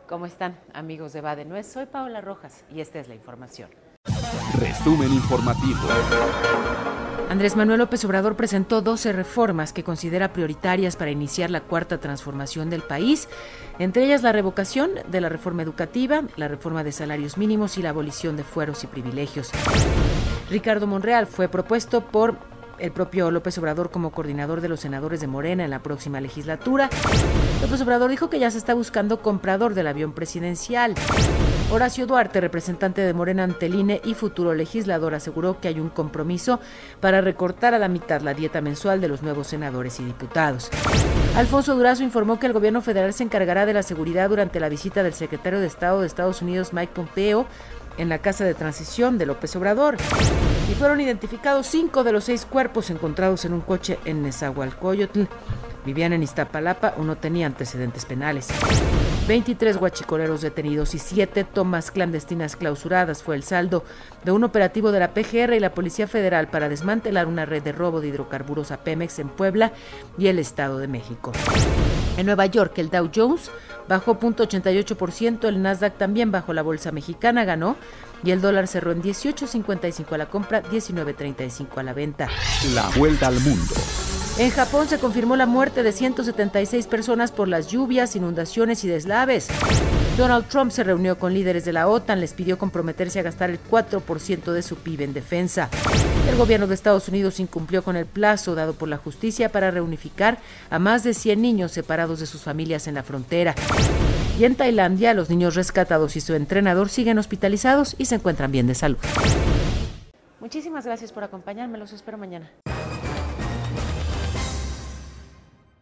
¿Cómo están, amigos de Va de Nuez? Soy Paola Rojas y esta es la información. Resumen informativo. Andrés Manuel López Obrador presentó 12 reformas que considera prioritarias para iniciar la cuarta transformación del país, entre ellas la revocación de la reforma educativa, la reforma de salarios mínimos y la abolición de fueros y privilegios. Ricardo Monreal fue propuesto por el propio López Obrador como coordinador de los senadores de Morena en la próxima legislatura. López Obrador dijo que ya se está buscando comprador del avión presidencial. Horacio Duarte, representante de Morena ante el INE y futuro legislador, aseguró que hay un compromiso para recortar a la mitad la dieta mensual de los nuevos senadores y diputados. Alfonso Durazo informó que el gobierno federal se encargará de la seguridad durante la visita del secretario de Estado de Estados Unidos, Mike Pompeo, en la casa de transición de López Obrador. Y fueron identificados 5 de los 6 cuerpos encontrados en un coche en Nezahualcóyotl. Vivían en Iztapalapa, uno tenía antecedentes penales. 23 huachicoleros detenidos y 7 tomas clandestinas clausuradas fue el saldo de un operativo de la PGR y la Policía Federal para desmantelar una red de robo de hidrocarburos a Pemex en Puebla y el Estado de México. En Nueva York, el Dow Jones bajó 0.88%, el Nasdaq también bajó, la bolsa mexicana ganó y el dólar cerró en 18.55 a la compra, 19.35 a la venta. La vuelta al mundo. En Japón se confirmó la muerte de 176 personas por las lluvias, inundaciones y deslaves. Donald Trump se reunió con líderes de la OTAN, les pidió comprometerse a gastar el 4% de su PIB en defensa. El gobierno de Estados Unidos incumplió con el plazo dado por la justicia para reunificar a más de 100 niños separados de sus familias en la frontera. Y en Tailandia, los niños rescatados y su entrenador siguen hospitalizados y se encuentran bien de salud. Muchísimas gracias por acompañarme, los espero mañana.